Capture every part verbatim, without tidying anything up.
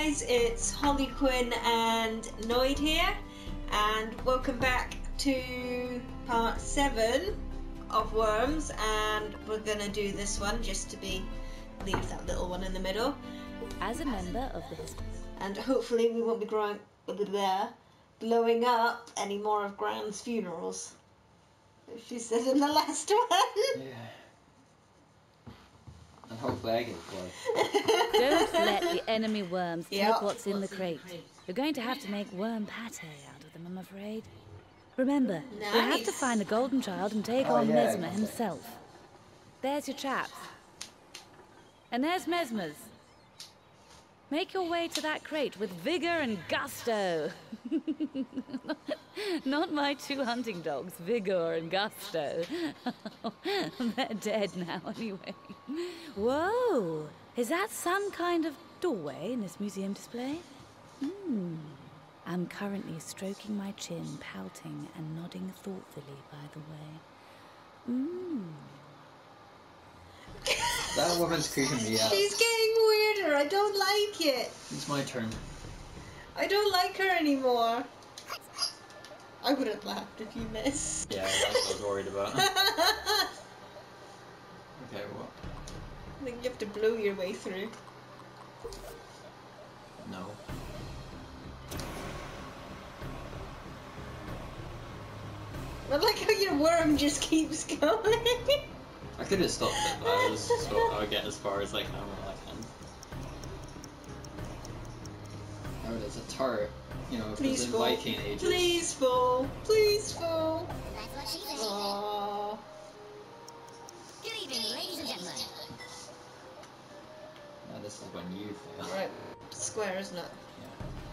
guys, it's Holly Quinn and Noid here, and welcome back to part seven of Worms, and we're gonna do this one just to be leave that little one in the middle. As a member of the history, and hopefully we won't be growing there, blowing up any more of Gran's funerals. She said in the last one. Yeah. And hopefully I get blood. don't let the enemy worms take Yep. what's in the crate. You're going to have to make worm pate out of them, I'm afraid. Remember, Nice. we have to find the Golden Child and take Oh, on yeah, Mesmer okay. himself. There's your traps. And there's Mesmer's. Make your way to that crate with vigor and gusto. Not my two hunting dogs, Vigor and Gusto. They're dead now, anyway. Whoa! Is that some kind of doorway in this museum display? Hmm. I'm currently stroking my chin, pouting and nodding thoughtfully, by the way. Hmm. That woman's creeping me out. She's getting weirder. I don't like it. It's my turn. I don't like her anymore. I would have laughed if you missed. Yeah, that's what I was worried about. Okay, what? I think you have to blow your way through. No. I like how your worm just keeps going. I could have stopped it, but I was so I'll get as far as I can when I can. Oh, there's a turret. You know, if Please it's in fall. Viking ages. Please fall. Please fall. That's what she said. Aww. Good evening, ladies and gentlemen. Now this is when you fail. Right. Square, isn't it? Yeah.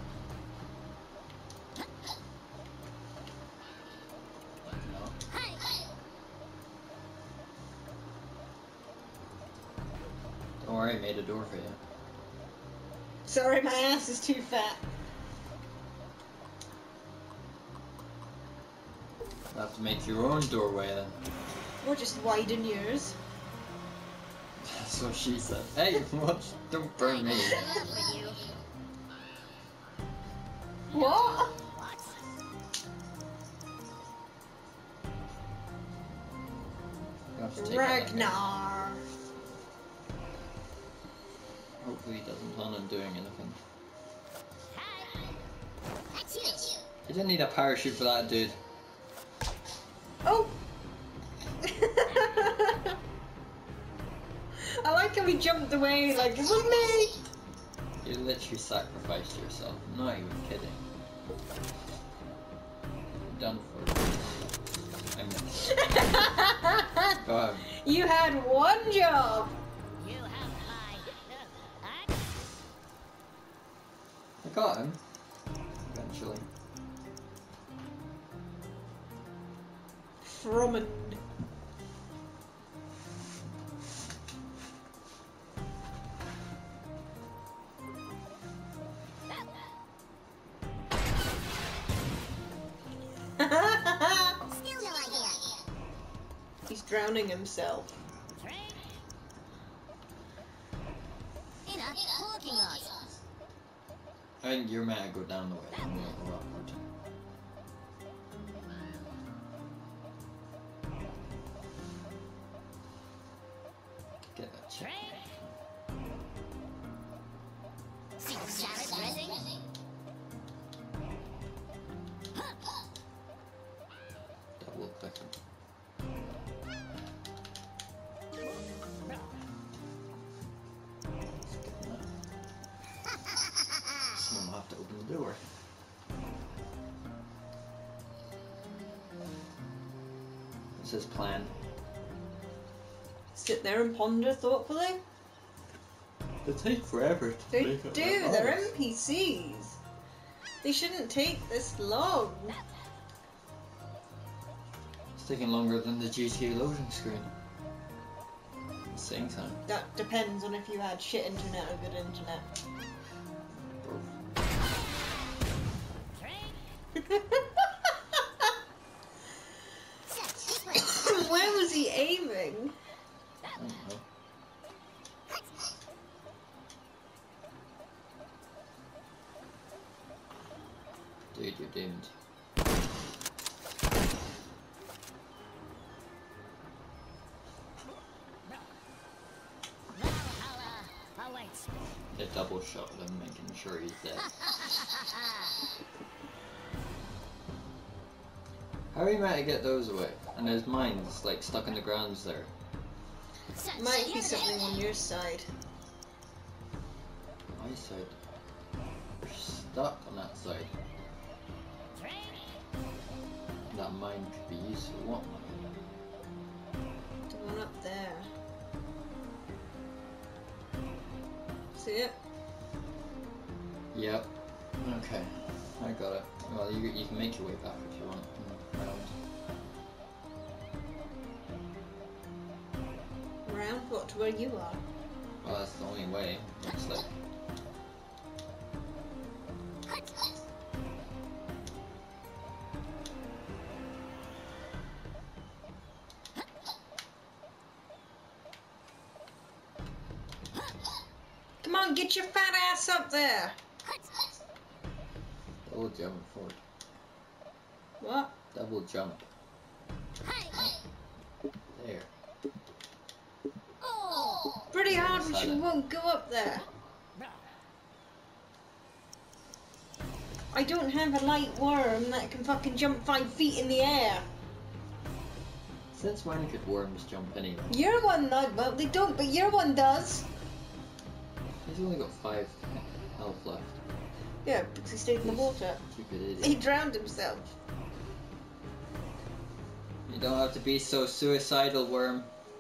No. Hi. Don't worry, I made a door for you. Sorry, my ass is too fat. You'll have to make your own doorway then. Or just widen yours. That's what she said. Hey, what? Don't burn me. In love with you. What? What? You have to take that. Ragnar. Hopefully he doesn't plan on doing anything. Hi. That's you. You didn't need a parachute for that, dude. Oh! I like how he jumped away like, it was me! You literally sacrificed yourself. I'm not even kidding. You're done for. I missed. Go on. You had one job! You have my. Uh, I got him. Eventually. Fromond. Still no idea. He's drowning himself. Train. In a parking lot. I think you're meant to go down the way. I'm gonna go upward. Get that check. Train. See the salad dressing? Double click. Someone will have to open the door. What's his plan? Sit there and ponder thoughtfully. They take forever to They make do, up they're N P Cs. They shouldn't take this long. It's taking longer than the G T A loading screen. At the same time. That depends on if you had shit internet or good internet. Both. Train. Where was he aiming? I don't know. doomed. Valhalla awaits. A double shot at him, making sure he's dead. How are you meant to get those away? And there's mines like stuck in the grounds there. Might be something on your side. My side. We're stuck on that side. That mine could be useful. What mine? The one up there. See it? Yep. Okay. I got it. Well, you, you can make your way back if you want. Around. Round what? To where you are? Well, that's the only way. Looks like. Come on, get your fat ass up there! Double jump forward. What? Double jump. There. Pretty hard, but you won't go up there. I don't have a light worm that can fucking jump five feet in the air. Since when could worms jump anyway? Your one, not well, they don't, but your one does. He's only got five health left. Yeah, because he stayed in the water. Stupid idiot. He drowned himself. You don't have to be so suicidal, worm.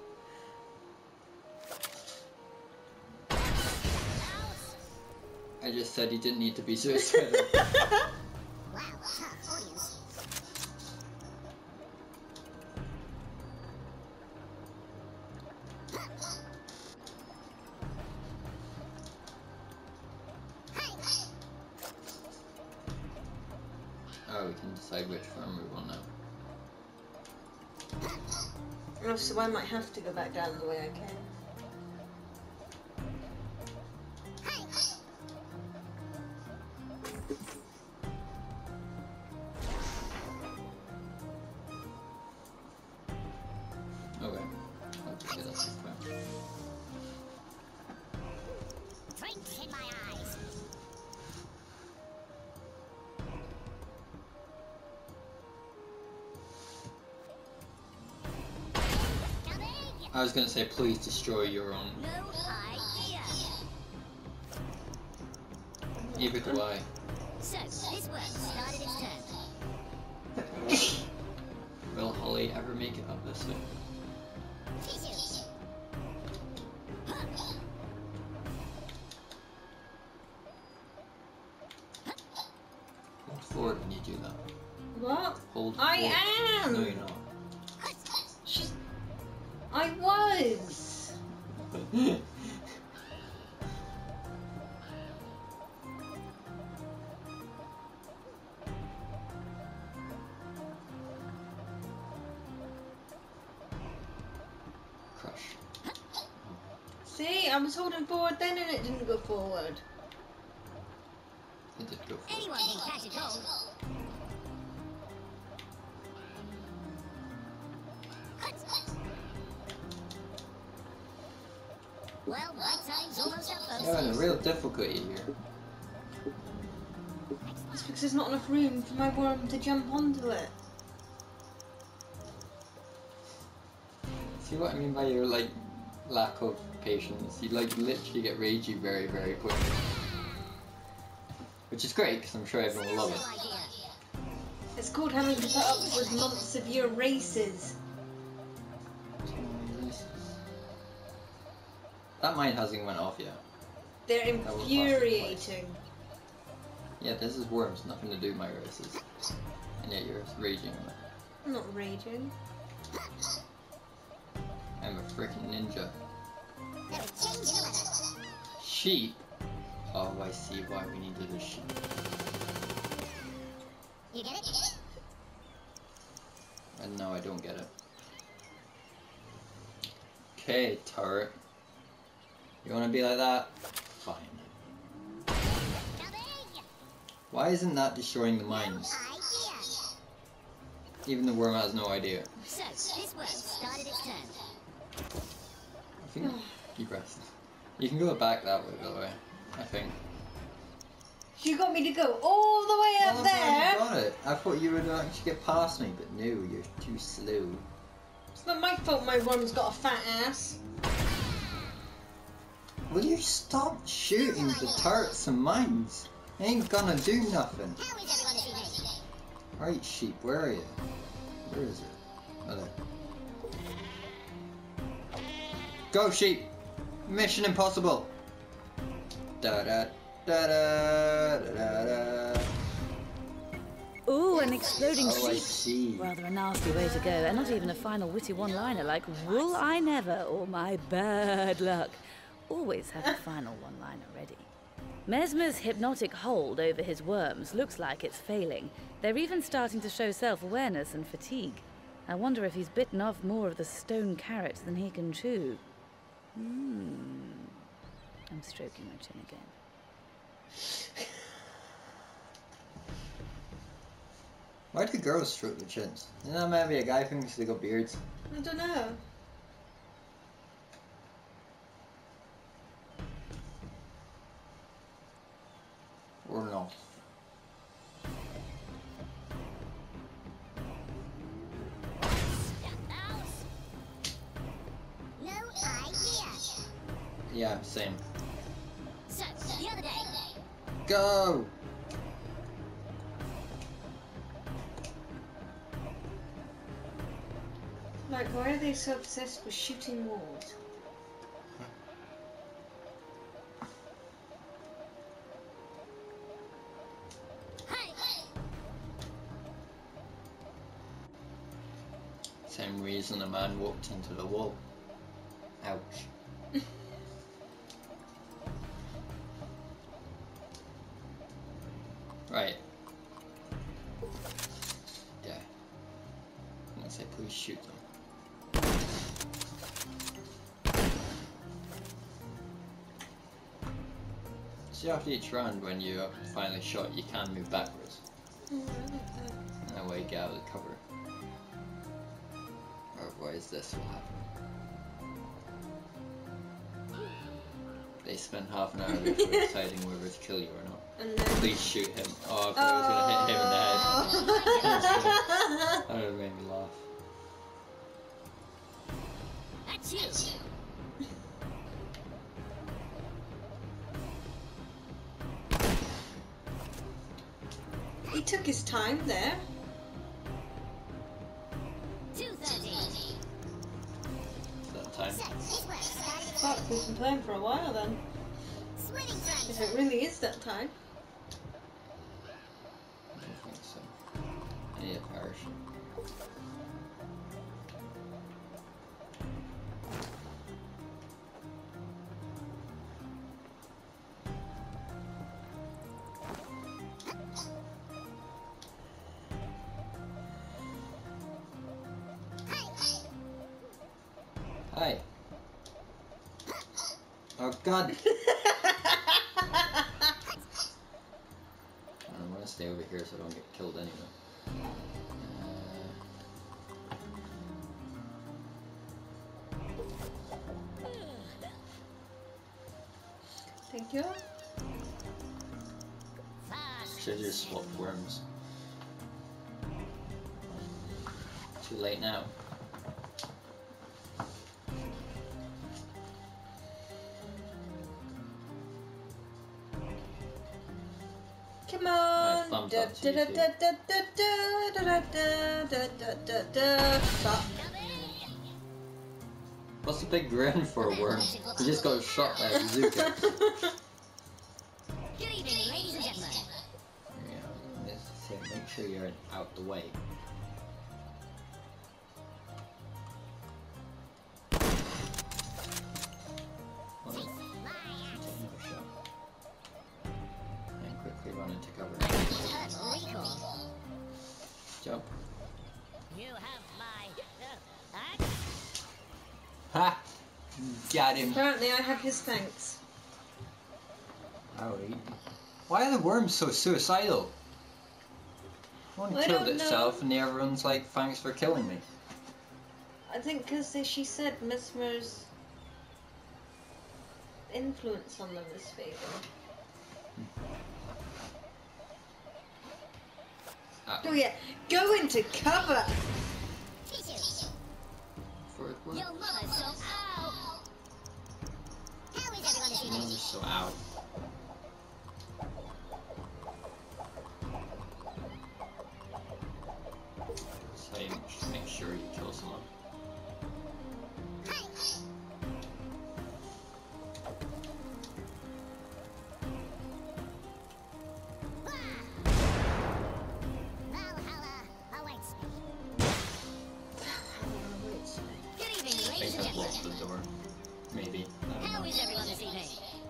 I just said you didn't need to be suicidal. Wow, huh, audience. Oh, we can decide which farm we want now. Oh, so I might have to go back down the way I came. Okay. Okay, that's the plan. Twinkle in my eyes. Coming. I was gonna say, please destroy your own. No idea. Neither do I. So, this work started its turn. Will Holly ever make it up this way? Tissue. Hold forward when you do that. What? Hold I forward. am! No, you're not. She's... I was! Crush. See, I was holding forward then and it didn't go forward. It did go forward. Anyone can catch a cold. Well, my time's almost up, folks. You're having a real difficulty here. It's because there's not enough room for my worm to jump onto it. See what I mean by your like lack of patience? You like literally get ragey very, very quickly. Which is great because I'm sure everyone will love it. No idea. It's called having to put up with months of your races. That mine hasn't went off yet. They're was last infuriating. Yeah, this is worms, nothing to do with my races. And yet you're raging on it. I'm not raging. I'm a freaking ninja. There is change in the weather. Sheep? Oh, I see why we needed a sheep. You get it? And no, I don't get it. Okay, turret. You wanna be like that? Fine. Coming. Why isn't that destroying the mines? I Even the worm has no idea. So, this worm started its turn. I think you press. You can go back that way, by the way. I think. You got me to go all the way up Oh, there. you got it. I thought you would actually get past me, but no, you're too slow. It's not my fault my worm's got a fat ass. Will you stop shooting the turrets and mines? Ain't gonna do nothing. How is everyone this evening? Right, sheep, where are you? Where is it? Oh, there. Go, sheep! Mission impossible! Da da da da da da da. Ooh, an exploding Oh, I sheep. see. Rather a nasty way to go, and not even a final witty one-liner like "Will I never" or "My bad luck." Always have a final one-liner ready. Mesmer's hypnotic hold over his worms looks like it's failing. They're even starting to show self-awareness and fatigue. I wonder if he's bitten off more of the stone carrot than he can chew. Hmm. I'm stroking my chin again. Why do girls stroke their chins? Isn't that maybe a guy thing because they got beards? I don't know. Or not? No idea. Yeah, same. So, the other day. Go! Like, why are they so obsessed with shooting walls? Hey! Same reason a man walked into the wall. Ouch. Right. Yeah. I'm gonna say please shoot them. See, after each round when you are finally shot, you can move backwards. That way you get out of the cover. Otherwise this will happen. They spend half an hour before deciding whether to kill you or not. And then... Please shoot him. Oh, I thought I was gonna hit him in the head. That would have made me laugh. That's you. He took his time there. two thirty. That time. So, this worm started its Fuck, we've been playing for a while then. Swimming If turn. it really is that time. I don't think so. I need a parachute. Hi. Oh god. I'm gonna stay over here so I don't get killed anyway. Uh, Thank you. Fast. should just swap worms. Too late now. Come Right, on. thumbs Da, up to da, you da, two. da, da, da, da, da, da, da, da, da. Fuck. What's the big grin for a worm? He just got shot by a bazooka. Good evening, ladies and gentlemen. Yeah, let's say make sure you're out the way. Well, take another shot. And quickly run into cover. Recall. Jump. You have my uh, axe. Ha! Got him. Apparently I have his thanks. Howdy. Why are the worms so suicidal? Only I killed don't itself, know. and the everyone's like, "Thanks for killing me." I think because she said Mesmer's influence on them is fading. Uh, Oh yeah, go into cover! For it works. Your mother's so out. How is everyone this evening? I'm so out. So you should make sure you kill someone. Valhalla awaits me. Good evening, I ladies think and I've gentlemen. locked the door. Maybe. I don't How know. is everyone this evening?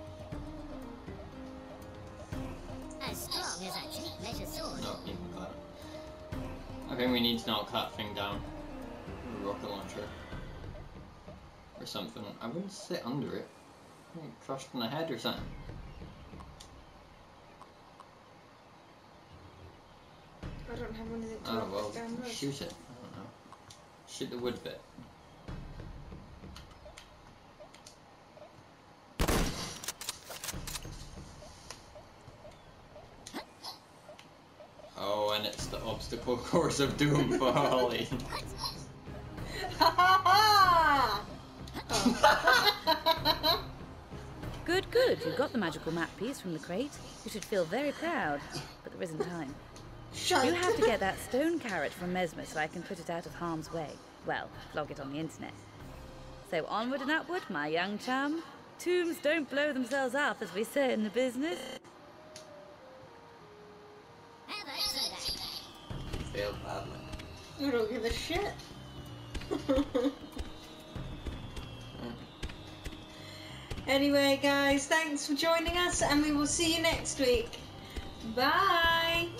As strong as a tape measure sword. No, even that. I think we need to knock that thing down. A rocket launcher. Or something. I wouldn't sit under it. I think it crushed in the head or something. I don't have anything to Oh knock well, down this. shoot it. I don't know. Shoot the wood bit. Oh, and it's the obstacle course of doom for Holly. Ha ha ha! Good, good. You got the magical map piece from the crate. You should feel very proud, but there isn't time. Shite. You have to get that stone carrot from Mesmer so I can put it out of harm's way. Well, flog it on the internet. So onward and upward, my young chum. Tombs don't blow themselves up, as we say in the business. How about that? Failed badly. You don't give a shit. Anyway, guys, thanks for joining us, and we will see you next week. Bye!